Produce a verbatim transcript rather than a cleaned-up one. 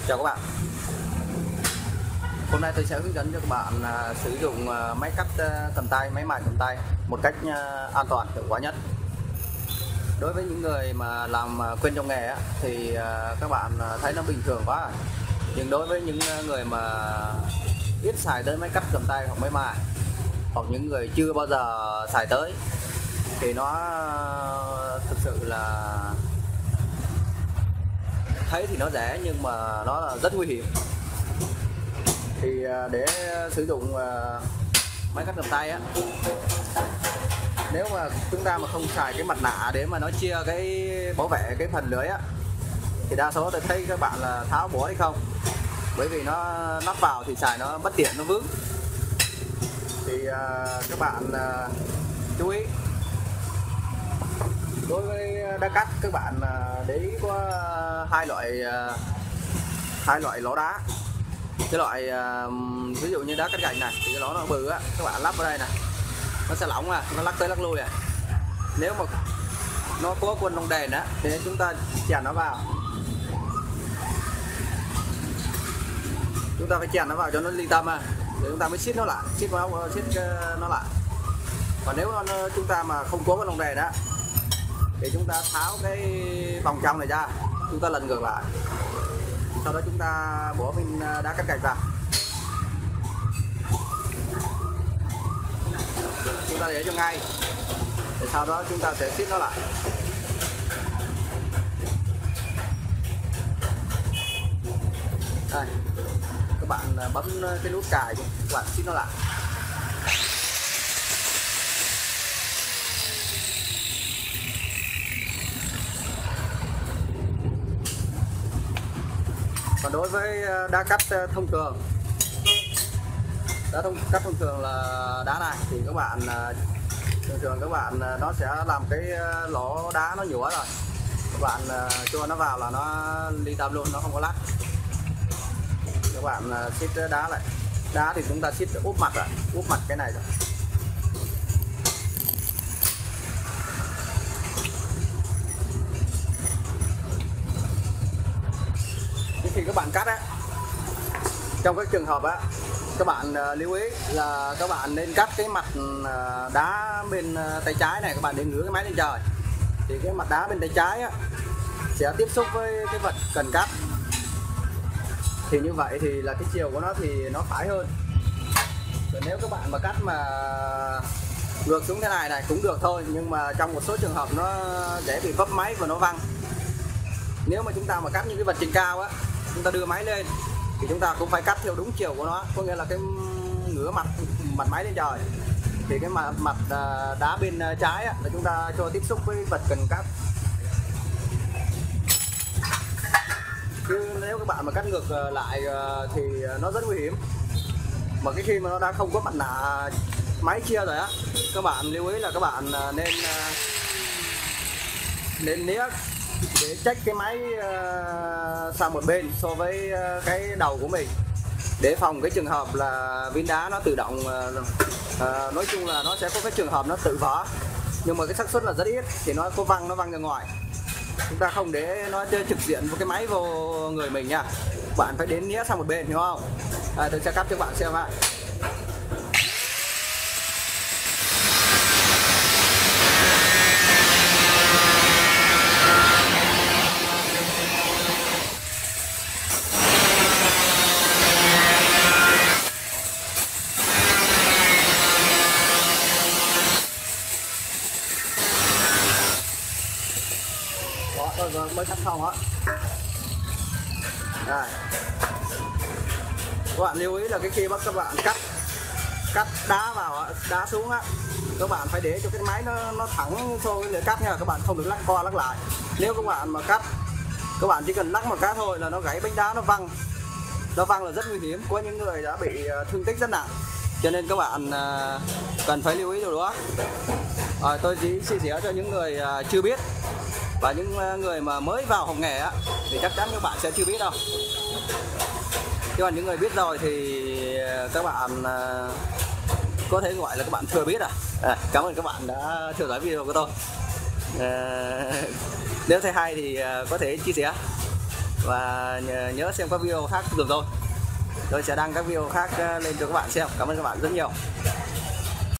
Chào các bạn. Hôm nay tôi sẽ hướng dẫn cho các bạn à, sử dụng à, máy cắt à, cầm tay, máy mài cầm tay một cách à, an toàn, hiệu quả nhất. Đối với những người mà làm à, quen trong nghề á, thì à, các bạn à, thấy nó bình thường quá. Nhưng đối với những người mà ít xài tới máy cắt cầm tay hoặc máy mài, hoặc những người chưa bao giờ xài tới, thì nó thực sự là thấy thì nó rẻ nhưng mà nó là rất nguy hiểm. Thì để sử dụng máy cắt cầm tay á, nếu mà chúng ta mà không xài cái mặt nạ để mà nó chia cái bảo vệ cái phần lưới á, thì đa số tôi thấy các bạn là tháo bỏ đi không, bởi vì nó lắp vào thì xài nó bất tiện, nó vướng. Thì các bạn chú ý, đối với đá cắt các bạn để ý có hai loại hai loại lỗ đá. Cái loại ví dụ như đá cắt gạch này thì cái lỗ nó bự á, các bạn lắp vào đây này, nó sẽ lỏng à, nó lắc tới lắc lui à. Nếu mà nó có quân lông đèn á thì chúng ta chèn nó vào, chúng ta phải chèn nó vào cho nó ly tâm à, để chúng ta mới siết nó lại, siết nó siết nó lại. Còn nếu nó, chúng ta mà không có cái lông đèn á thì chúng ta tháo cái vòng trong này ra, chúng ta lần ngược lại, sau đó chúng ta bỏ viên đá cắt gạch vào, chúng ta để cho ngay, để sau đó chúng ta sẽ siết nó lại. Đây, các bạn bấm cái nút cài, các bạn siết nó lại. Còn đối với đá cắt thông thường, đá thông cắt thông thường là đá này, thì các bạn thường thường các bạn nó sẽ làm cái lỗ đá nó nhủa rồi, các bạn cho nó vào là nó ly tâm luôn, nó không có lắc. Các bạn siết đá lại, đá thì chúng ta siết úp mặt rồi, úp mặt cái này rồi. Khi các bạn cắt á, trong các trường hợp á, các bạn uh, lưu ý là các bạn nên cắt cái mặt uh, đá bên uh, tay trái này, các bạn nên ngửa cái máy lên trời, thì cái mặt đá bên tay trái á sẽ tiếp xúc với cái vật cần cắt, thì như vậy thì là cái chiều của nó thì nó phải hơn. Còn nếu các bạn mà cắt mà ngược xuống thế này này cũng được thôi, nhưng mà trong một số trường hợp nó dễ bị vấp máy và nó văng. Nếu mà chúng ta mà cắt những cái vật trên cao á, chúng ta đưa máy lên thì chúng ta cũng phải cắt theo đúng chiều của nó, có nghĩa là cái ngửa mặt mặt máy lên trời, thì cái mặt mặt đá bên trái á, là chúng ta cho tiếp xúc với vật cần cắt. Chứ nếu các bạn mà cắt ngược lại thì nó rất nguy hiểm. Mà cái khi mà nó đã không có mặt nạ máy chia rồi á, các bạn lưu ý là các bạn nên nên né để check cái máy uh, sang một bên so với uh, cái đầu của mình, để phòng cái trường hợp là viên đá nó tự động uh, uh, nói chung là nó sẽ có cái trường hợp nó tự vỡ, nhưng mà cái xác suất là rất ít, thì nó có văng nó văng ra ngoài. Chúng ta không để nó chơi trực diện vào cái máy vô người mình nha, bạn phải đến né sang một bên, hiểu không? À, tôi sẽ cắt cho bạn xem ạ. Tôi vừa mới cắt xong á. Đây, các bạn lưu ý là cái khi bắt các bạn cắt cắt đá vào, đá xuống á, các bạn phải để cho cái máy nó nó thẳng so với lưỡi cắt nha, các bạn không được lắc qua lắc lại. Nếu các bạn mà cắt, các bạn chỉ cần lắc một cái thôi là nó gãy bánh đá, nó văng, nó văng là rất nguy hiểm, có những người đã bị thương tích rất nặng, cho nên các bạn cần phải lưu ý điều đó. À, tôi chỉ chia sẻ cho những người chưa biết, và những người mà mới vào học nghề á thì chắc chắn các bạn sẽ chưa biết đâu. Chứ còn những người biết rồi thì các bạn có thể gọi là các bạn thừa biết à. à Cảm ơn các bạn đã theo dõi video của tôi. à, Nếu thấy hay thì có thể chia sẻ. và nhớ xem các video khác được rồi. Tôi sẽ đăng các video khác lên cho các bạn xem. Cảm ơn các bạn rất nhiều.